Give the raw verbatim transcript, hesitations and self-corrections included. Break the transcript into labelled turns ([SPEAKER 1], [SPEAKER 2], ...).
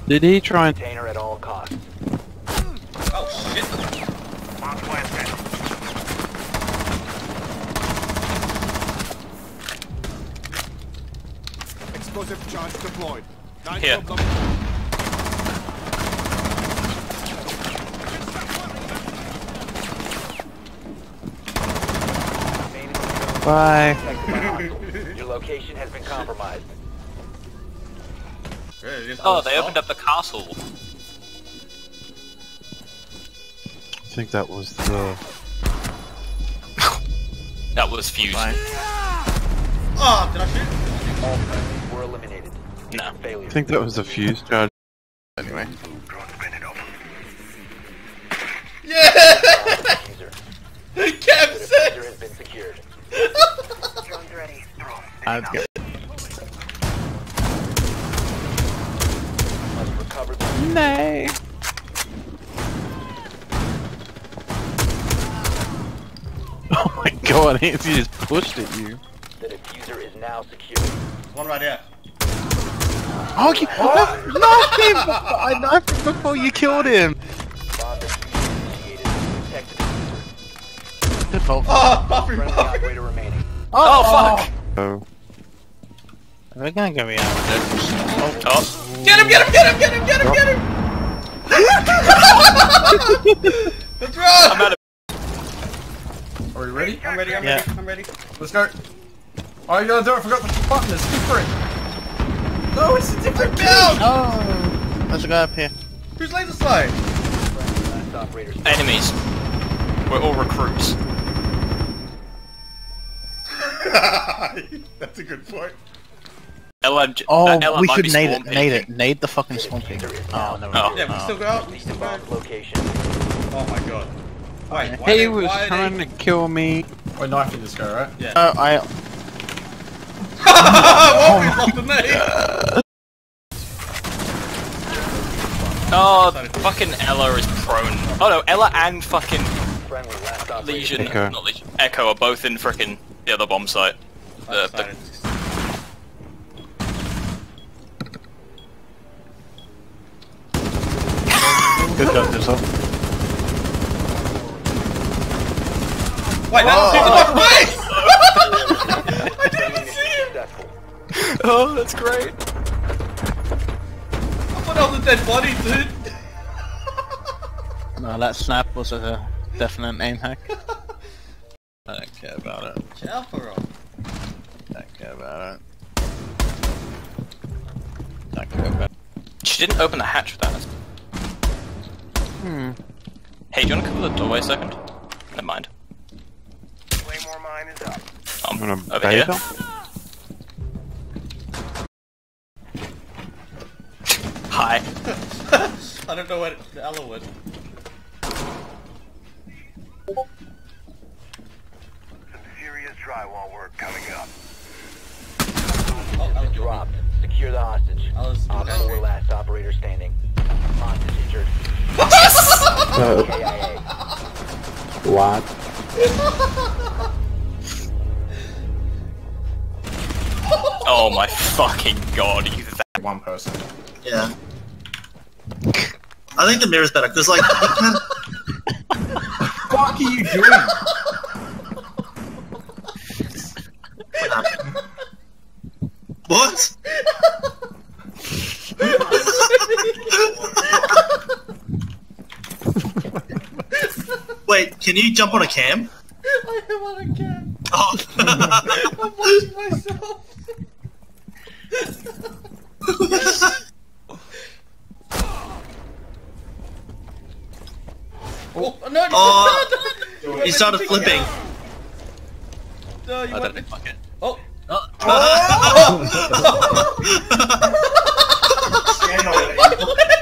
[SPEAKER 1] Did he try and
[SPEAKER 2] container at all costs?
[SPEAKER 3] Oh shit!
[SPEAKER 4] Explosive charge deployed. Nine
[SPEAKER 5] Here.
[SPEAKER 1] Bye.
[SPEAKER 2] Your location has been compromised.
[SPEAKER 5] Oh, they opened up the castle.
[SPEAKER 1] I think that was the...
[SPEAKER 5] That was fused.
[SPEAKER 3] Oh, did I shoot?
[SPEAKER 2] All friendlies were eliminated.
[SPEAKER 5] No.
[SPEAKER 2] Failure.
[SPEAKER 1] I think that was the fuse charge. Anyway.
[SPEAKER 3] Yeah!
[SPEAKER 2] User.
[SPEAKER 3] Kev
[SPEAKER 2] User
[SPEAKER 3] said!
[SPEAKER 2] has been secured.
[SPEAKER 6] Drone's ready.
[SPEAKER 1] I'd get
[SPEAKER 2] Must recover the
[SPEAKER 1] Nay. Oh my god, he just pushed at you.
[SPEAKER 2] The diffuser is now secure.
[SPEAKER 3] One right here.
[SPEAKER 1] Oh, you knocked him! I knifed him before you killed him!
[SPEAKER 2] Bomb diffuser initiated. Protect the diffuser.
[SPEAKER 1] Good fault.
[SPEAKER 3] Oh, Buffy,
[SPEAKER 2] Friendly
[SPEAKER 3] Buffy!
[SPEAKER 2] operator remaining.
[SPEAKER 5] Oh, fuck!
[SPEAKER 1] Oh.
[SPEAKER 7] We're gonna go out with this.
[SPEAKER 5] Oh.
[SPEAKER 3] Get him, get him, get him, get him, get him, get him! Let's run!
[SPEAKER 5] I'm out of
[SPEAKER 8] Are we ready?
[SPEAKER 3] I'm ready, I'm
[SPEAKER 7] Yeah.
[SPEAKER 3] ready, I'm ready.
[SPEAKER 8] Let's go. Oh, you gotta do it. I forgot the button. It's different. No, it's a different
[SPEAKER 3] Down!
[SPEAKER 7] Oh, there's a guy up here.
[SPEAKER 3] Who's laser sight?
[SPEAKER 2] Last operator standing.
[SPEAKER 5] enemies. We're all recruits.
[SPEAKER 3] That's a good point.
[SPEAKER 5] L M G,
[SPEAKER 7] Oh,
[SPEAKER 5] that L M
[SPEAKER 7] we
[SPEAKER 5] might
[SPEAKER 7] should
[SPEAKER 5] be
[SPEAKER 7] nade
[SPEAKER 5] spawn
[SPEAKER 7] it. Nade
[SPEAKER 5] peeking.
[SPEAKER 7] it. Nade the fucking swamp thing. Oh, no.
[SPEAKER 5] Oh.
[SPEAKER 3] Yeah, we can still go out. We
[SPEAKER 2] Proceed
[SPEAKER 3] can
[SPEAKER 2] to
[SPEAKER 3] still go out.
[SPEAKER 2] bomb's location.
[SPEAKER 3] Oh my god. Wait, why
[SPEAKER 1] He
[SPEAKER 3] they-
[SPEAKER 1] was
[SPEAKER 3] why are
[SPEAKER 1] trying
[SPEAKER 3] they...
[SPEAKER 1] to kill me.
[SPEAKER 8] We're knifing this guy, right?
[SPEAKER 3] Yeah.
[SPEAKER 7] Oh, I.
[SPEAKER 3] Buffy's lost the name!
[SPEAKER 5] Oh, fucking Ella is prone. Oh no, Ella and fucking
[SPEAKER 2] Friendly last operator.
[SPEAKER 5] Legion,
[SPEAKER 1] Echo.
[SPEAKER 5] not Legion, Echo are both in frickin' the other bomb site. The, the,
[SPEAKER 7] Good job, yourself.
[SPEAKER 3] Wait, that was my face!
[SPEAKER 2] I didn't see him!
[SPEAKER 5] oh, that's great.
[SPEAKER 3] I thought that was a dead body, dude.
[SPEAKER 7] No, that snap was a definite name hack. I don't care about it.
[SPEAKER 3] Alpha.
[SPEAKER 7] I don't care about it. I don't care about it.
[SPEAKER 5] She didn't open the hatch with that.
[SPEAKER 7] Hmm.
[SPEAKER 5] Hey, do you wanna cover the doorway a second? Never mind.
[SPEAKER 2] Claymore mine is up.
[SPEAKER 5] Um,
[SPEAKER 1] I'm gonna
[SPEAKER 5] over
[SPEAKER 1] bait
[SPEAKER 5] here.
[SPEAKER 1] him.
[SPEAKER 5] Hi.
[SPEAKER 3] I don't know what the Ella was.
[SPEAKER 2] Some serious drywall work coming up.
[SPEAKER 3] Oh,
[SPEAKER 2] Has been dropped. Secure the hostage.
[SPEAKER 3] Ella's
[SPEAKER 2] Op
[SPEAKER 3] okay.
[SPEAKER 2] four last operator standing. Hostage injured. K I A.
[SPEAKER 1] What?
[SPEAKER 5] Oh my fucking god, you that.
[SPEAKER 8] One person.
[SPEAKER 9] Yeah. I think the mirror's better, because, like, you can...
[SPEAKER 8] What are you doing?
[SPEAKER 9] What? Wait, can you jump on a cam?
[SPEAKER 3] I am on a cam.
[SPEAKER 9] Oh.
[SPEAKER 3] I'm watching myself. oh, no, no,
[SPEAKER 9] Oh.
[SPEAKER 3] no, no,
[SPEAKER 9] He started flipping.
[SPEAKER 3] No, you
[SPEAKER 5] I
[SPEAKER 3] went...
[SPEAKER 5] don't fuck it.
[SPEAKER 3] Oh.
[SPEAKER 9] Oh.